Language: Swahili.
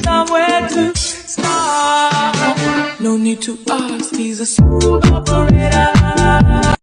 somewhere to start. No need to ask, he's a smooth operator.